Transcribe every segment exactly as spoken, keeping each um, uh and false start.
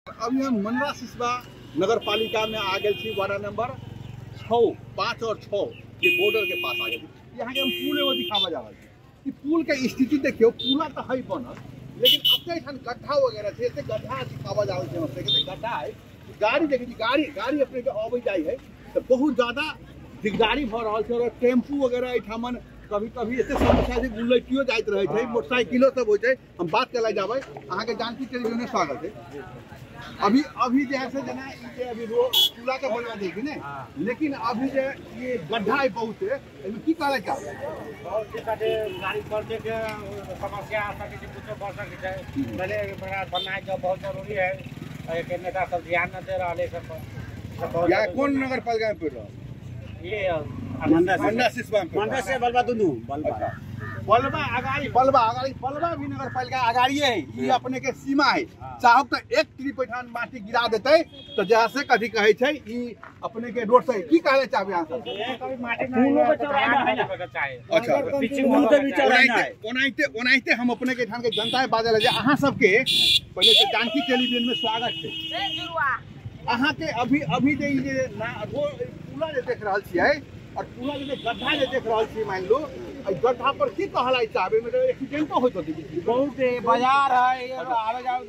अभी हम मनरा सिसवा नगर पालिका में आ गए थी, वार्ड नंबर छः पाँच और छः के बॉर्डर के पास आ गए थे। यहाँ के हम पुल एगो दिखावा जा रहा है कि पुल के स्थिति देखियो, पुला तो है बनल, लेकिन अपने यहाँ गड्ढा वगैरह थे, ऐसे गड्ढा दिखावा जा रहा है। गड्ढा है, गाड़ी देखिए, गाड़ी गाड़ी अपने के अबै जाए है तो बहुत ज़्यादा दिकदारी भ रहा है। और टेम्पू वगैरह एठामन कभी कभी ऐसे समस्या से उलटियो जाइत रहे थे, मोटरसाइकिलो सब हो जाए। हम बात कर जाबे, अहाँ के जानकी टेलीविजन में स्वागत है। अभी अभी जैसे जना ये अभी रोड पुला के बना देगी ने, लेकिन अभी जे ये गड्ढा है बहुत है, इसमें की करे का बहुत दिक्कत है। गाड़ी चलते के समस्या आ सके, कुछ बढ़ सके है। पहले बना बनाए जो बहुत जरूरी है, एक नेता सब ध्यान न दे रहा है सब पर। या कौन नगर पालिका में पड़ रहा ये मनरा सिसवा में मनरा से बलबा दुनू बलबा बलबा आगाड़ी बलबा आगाड़ी बलबा भी नगर पालिका आगाड़ी है। ये अपने के सीमा है। चाहब तो एक ट्रिप पैठान माटी गिरा देते तो जैसे कभी कहे छे ई अपने के रोड से की कहले चाहबे यहां से कभी माटी फूलों पे चढ़ाना है चाहे। अच्छा, पीछे मुंह पे भी चढ़ाना है। ओनाइते ओनाइते हम अपने के ठान के जनता बाजल जे अहां सब के पहले तो जानकी टेलीविजन में स्वागत है। अहां के अभी अभी जे जे वो पुला जे देख रहल छियै और पुला जे गड्ढा जे देख रहल छियै, मान लो गड्ढा पर की कहलाई चाहबे में एक्सीडेंटो होत होती बहुत बाजार है, आवे जाओ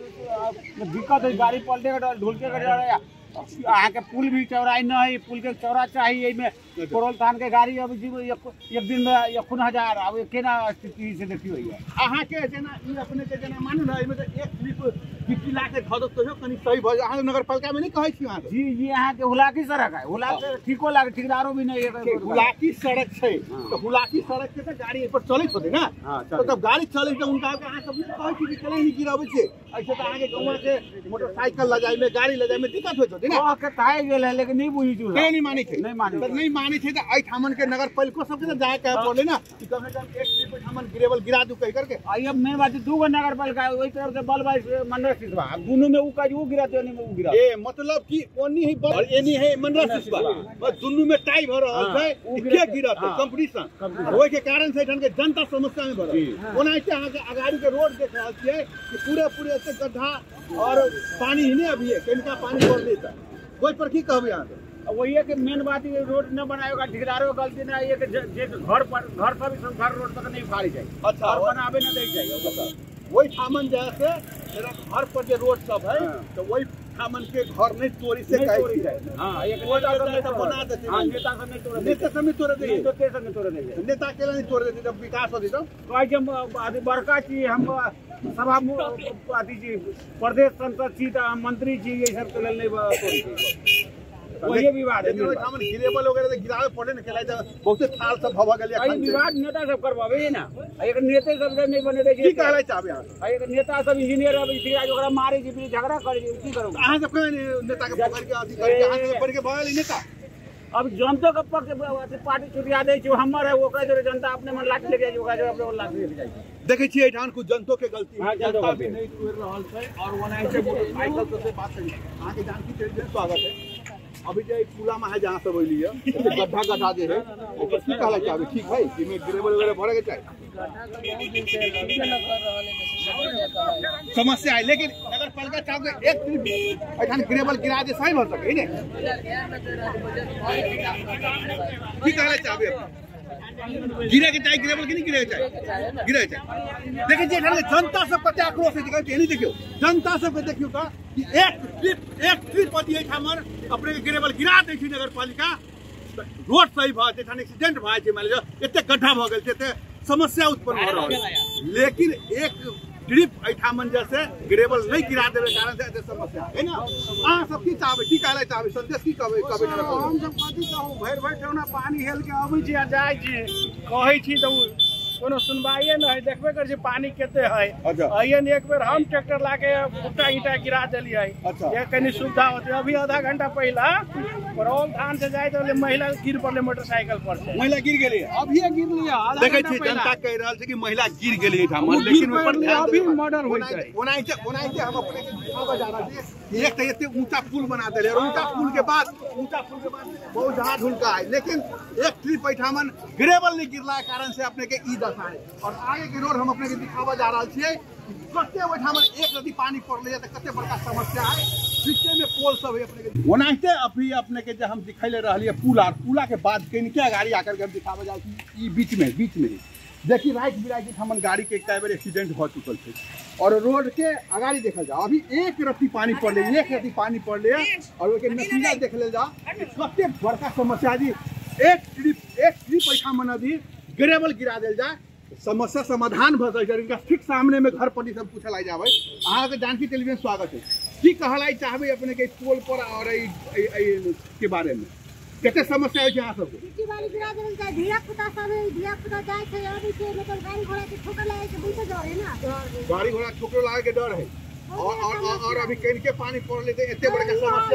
दिक्कत है, गाड़ी पलटे के ढुल के कर अहाँ के पुल भी चौड़ाई न है। पुल के चौड़ा चाहिए में करोल थान के गाड़ी अब एक दिन में एक हजार अब केना स्थिति से देखियो है। अहाँ के जना ई अपने के जना मानू ना, एमे तो एक ट्रिप गिट्टी ला के धो दो तो कनी सही भ जा। अहाँ नगर पालिका में नहीं कहै छी? अहाँ जी जी यहाँ के हुलाकी सड़क है, हुलाकी ठीको लागे, ठेकेदारो भी नहीं है। हुलाकी सड़क छै तो हुलाकी सड़क से तो गाड़ी पर चलत होते ना, तो तब गाड़ी चले तो उनका के अहाँ सब कहै छी कि चले नहीं गिराबै छै। ऐसे तो अहाँ के गांव से मोटरसाइकिल ले जाय में, गाड़ी ले जाय में दिक्कत होत होते ना। ओ के ताए गेल है, लेकिन नहीं बुझी छु नहीं माने छै, नहीं माने नहीं माने छै। तो आई थामन के नगर पालिका सब के जाय के बोले ना कि कम से कम एक ट्रिप थामन गिरेबल गिरा दू कह करके। आई अब मैं बात दू गो नगर पालिका ओई तरफ से बलबा मनरा सिसवा दोनों में उ का उ गिराते नहीं में उ गिरा ए मतलब कि ओनी ही बल एनी है मनरा सिसवा, बस दोनों में टाई भ रहल छै के गिरत कंपटीशन होय के कारण से ठन के जनता समस्या में भरल। ओना के अहाँ के अगाड़ी के रोड देख रहल छियै कि पूरे पूरे से गड्ढा और पानी ही नहीं अभी है, कनिका पानी भर देता ओइ पर की कहबे अहाँ के? वही है कि मेन बात ये रोड न बनाएगा, ठेकेदारों गलती ना ये कि जे घर पर घर पर भी घर रोड तक नहीं फाड़ी जाए। अच्छा, और बनावे न दे जाए। वही ठामन जैसे मेरा घर पर जो रोड सब है तो वही ठामन के घर नहीं तोड़ी से कही जाए। हां एक नेता सब बना देते। हां नेता सब नहीं तोड़ देते, नेता सब नहीं तोड़ देते, नेता सब नहीं तोड़ देते, नेता अकेला नहीं तोड़ देते। जब विकास होती तो कहे कि आदि बड़का छी, हम सभा आदि जी प्रदेश संसद छी, त मंत्री छी, ये सब के लेल नहीं तोड़ी। वही विवाद है। हम गिरेबल वगैरह से गिरावे पड़े न केला बहुत थाल सब भवा गेल। आई विवाद नेता सब करवावे ना, एक नेता सब नहीं बने दे। की कहले चाहबे अहाँ? एक नेता सब इंजीनियर अब इसी आज ओकरा मारे जी झगड़ा करे की करू? अहाँ सब के नेता के पकड़ के अधिकारी के हाथ में पड़ के भगल नेता। अब जनता के पक्ष पार्टी छुटिया दे छै, हमर है ओकरा जो जनता अपने मन लाठी लेके जाय, ओकरा जो अपने लाठी लेके जाय। देखे छियै एठान कुछ जनतो के गलती है, जनता भी नहीं तोड़ रहल छै। और वनाइ से मोटरसाइकिल से बात करी, अहाँ के जानकी टेलीविजन स्वागत है। अभी जो पुला में है जहाँ सब बोली है गड्ढा गड्ढा जे है ओकर की कहला चाहबे? ठीक है कि में गिरेबल वगैरह भरे के चाहिए, समस्या है। लेकिन नगर पालिका चाहबे एक ट्रिप एठान गिरेबल गिरा दे सही भ सके ने, की कहला चाहबे? गिरे के चाहिए गिरेबल की नहीं गिरे के चाहिए? गिरे के चाहिए। देखिए जे जनता सब कते आक्रोश है, देखिए नहीं देखियो जनता सब के देखियो का कि एक ट्रिप एक ट्रिप पति है हमर अपने गिरेबल गिरा दै छी नगर पालिका, रोड सही भ जेठान एक्सीडेंट भ छै, मान लियो एते गड्ढा भ गेल छै, एते समस्या उत्पन्न भ रहल है। लेकिन एक ट्रिप एठामन जैसे गिरेबल नहीं गिरा देवे कारण से एते समस्या है ना। अहाँ सब की चाहबे, की कहले चाहबे? संदेश की कहबे? कहबे नगर पालिका हम सब कथी कहू, भरि भरि ठेउना पानी हेल के आबै छी आ जाय छी, कहै छी त कोनो सुनवाइए न है। देखबे कर छी पानी केते है। अच्छा, आइए एक बेर हम ट्रैक्टर लाके फुट्टा ईटा गिरा देलिए। अच्छा, ये कनी सुविधा होती। अभी आधा घंटा पहला करोल थान से जाए तो महिला गिर पड़ले मोटरसाइकिल पर से, महिला गिर गेली। अभी गिर लिया देखे छी जनता कह रहल छै कि महिला गिर गेली ठामन, लेकिन ऊपर ध्यान अभी मर्डर होई छै। ओनाइते ओनाइते हम अपने के दिखावा जा रहा छी। एक तो एते ऊंचा पुल बना देले और ऊंचा पुल के बाद ऊंचा पुल के बाद बहुत जहां ढुलका है, लेकिन एक ट्रिप ठामन गिरेबल नहीं गिरला कारण से अपने के ई दशा है। और आगे के रोड हम अपने के दिखावा जा रहा छी। कते ओठाम एक रति पानी पड़ले त कते बड़का समस्या है। बीचे में पोल सब है अपने के ओनाहिते अभी अपने के जे हम दिखैले रहलिए पुला पुला के बाद कनिके गाड़ी आकर के हम दिखावे जाय ई बीच में बीच में देखिए राइट बिराइट हमन गाड़ी के कई बार एक्सीडेंट हो चुकल थे और रोड के अगाड़ी देखल जाओ अभी एक रति पानी पड़ले एक रति पानी पड़ले और ओके नतीजा देख ले जाओ कते बड़का समस्या जी। एक ट्रिप एक ट्रिप पैसा मन दी ग्रेवल गिरा देल जाए समस्या समाधान भ जाए। इनका ठीक सामने में घर पटी सब पूछल आई जावे। अहाँ के जानकी टेलीविजन स्वागत है। की कहलाई चाहबे अपने के पोल पर और ई के बारे में कते समस्या है यहाँ सब सिटी वाली गिरा देल जाए धिया पुता सब धिया पुता जाय छै अभी के मतलब गाड़ी घोड़ा के ठोकर लागे के बुझे डर है ना गाड़ी घोड़ा ठोकर लागे के डर है और और और अभी कहीं के पानी पड़ले तो एते बड़का समस्या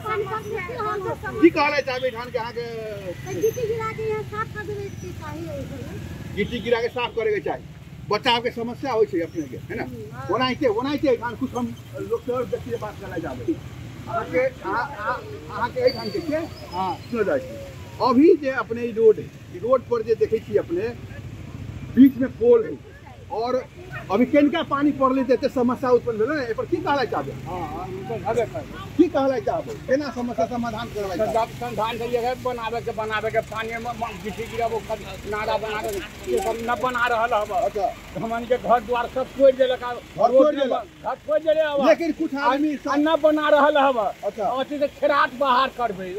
है। की कहलाई चाहबे धान के अहाँ के गिट्टी गिरा के यहाँ साफ कर देवे के चाहिए गिट्टी गिरा के साफ करे के चाहिए बचाव के समस्या हो छै अपने के है ना। ओनाइते ओनाइते धान कुछ हम लोग से और देखिए बात करला जाबे अहाँ के अहाँ के धान के के हां सुन जाय छै अभी जे अपने ई रोड है रोड पर जे देखै छी अपने बीच में पोल है और अभी केनका पानी पड़ले ते समस्या उत्पन्न भेल ना ए पर की कहला चाहबे। हां हां हबे कर की कहला चाहबे केना समस्या समाधान करबा चाहबे संधान के जगह बनावे के बनावे के पानी में गिट्टी गिराबो नाला बनावे के सब न बना रहल हबे। अच्छा हमन के घर द्वार सब कोई देले का घर तोड़ देले घर कोई देले हबे लेकिन कुछ आदमी न बना रहल हबे। अच्छा अथी से खराट बाहर करबे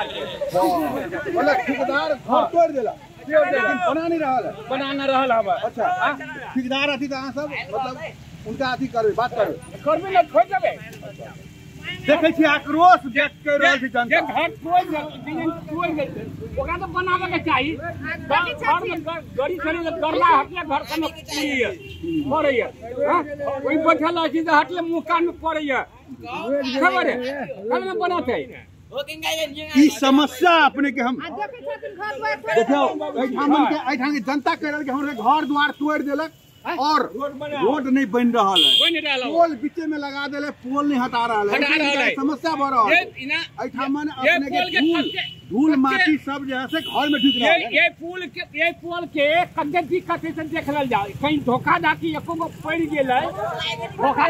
मतलब ठेकेदार घर तोड़ देला लेकिन बना नहीं रहल है बना न रहल हबे। अच्छा ठेकेदार अथी त अहाँ सब मतलब उनका अथी करबे बात करबे करबे न खोज देबे। देखै छी आक्रोश व्यक्त कर रहल छै जनता घर कोई दिन कोई ओकरा तो बनावे के चाहिए घर में गाड़ी खड़ी करला हटले घर कने पूरी पड़े है ओई बैठल अछि त हटले मुंह कान में पड़े है खबर है कल में बनाते ई समस्या अपने के हम देखियो एठाम के एठाम के जनता कह रहल के हमरे घर द्वार तोड़ देलक और रोड नहीं बन रहा है पोल बीचे में लगा देले पोल नहीं हटा रहा है समस्या बढ़ रहा है एठाम अपने के धूल धूल माटी सब जो है से घर में ढुक रहा है। ये पुल के ये पुल के कते दिक्कत से देखल जाए कहीं धोखा धाकी एको गो पड़ गेलै धोखा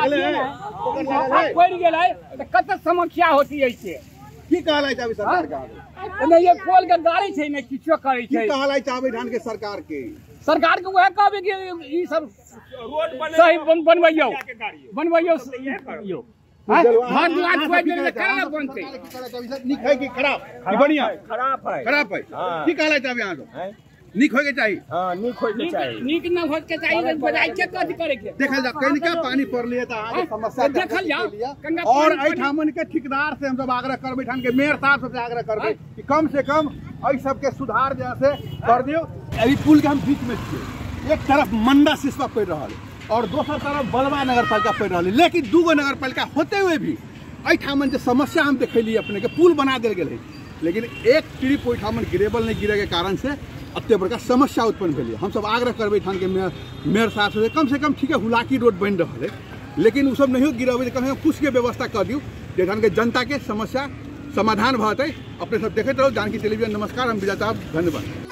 धोखा पड़ गेलै त कते समस्या होती है इससे की कहलाई चाहबे सरकार का नहीं ये पोल के गाड़ी छै नहीं किछो करे छै की कहलाई चाहबे धान के सरकार के सरकार के वह कहबे कि ई सब रोड बने सही बनबैयो बनबैयो यो घर दुआर कोई देले केना बनते निक है कि खराब कि बढ़िया खराब है खराब है की कहलाई चाहबे अहाँ सब निक होय के चाहिए। हां निक होय के चाहिए निक न होय के चाहिए बजाय के कथि करे के देखल जा कनिका पानी पड़ले त अहाँ के समस्या देखल जा और एठामन के ठेकेदार से हम सब आग्रह करबे ठान के मेयर साहब से आग्रह करबे कि कम से कम एहि सब के सुधार जैसे कर दियो। अभी पुल के हम बीच में छियै एक तरफ मंडा सिसवा पड़ रहा है और दूसरा तरफ बलवा नगर पालिका पड़ रहा है लेकिन दूगो नगर पालिका होते हुए भी एठामन जे समस्या हम देखली अपने के पुल बना देल गेल है लेकिन एक ट्रिप ओठामन ग्रेवल नहीं गिरे के कारण से अत्ते बड़का समस्या उत्पन्न भेल। हम सब आग्रह करबे ठान के मेयर साहब से कम से कम ठीक है हुलाकी रोड बन रहा है लेकिन उ सब नहीं गिरबे कम से कम कुछ के व्यवस्था कर दियो जे ठान के जनता के समस्या समाधान भते। अपने सब देखते रहो जानकी टेलीविजन। नमस्कार, हम विजय साहब, धन्यवाद।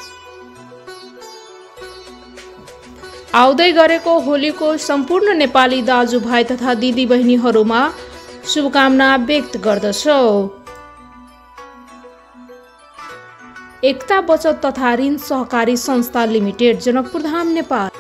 आउँदै गरेको होलीको सम्पूर्ण नेपाली दाजुभाइ तथा दिदी बहिनीहरूमा शुभकामना व्यक्त गर्दछौ। एकता बचत तथा ऋण सहकारी संस्था लिमिटेड, जनकपुर धाम, नेपाल।